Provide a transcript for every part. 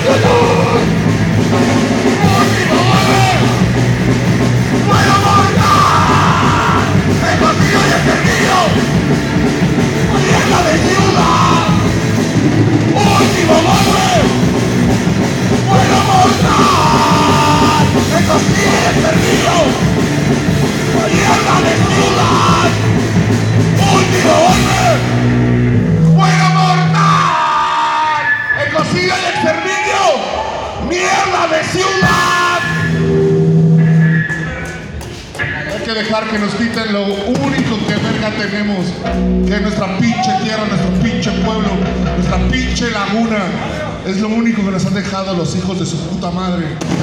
Dejar que nos quiten lo único que verga tenemos, que es nuestra pinche tierra, nuestro pinche pueblo, nuestra pinche laguna. Es lo único que nos han dejado los hijos de su puta madre,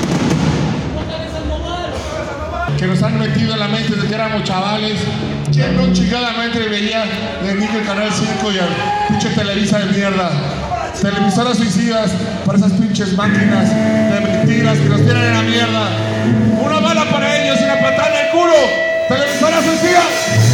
que nos han metido en la mente desde que éramos chavales. ¿Quién no chingadamente veía de niño el Canal 5 y al pinche Televisa de mierda? Televisoras suicidas para esas pinches máquinas de mentiras que nos tienen en la mierda. Una bala para ellos y una patada en el culo. Televisora suicida.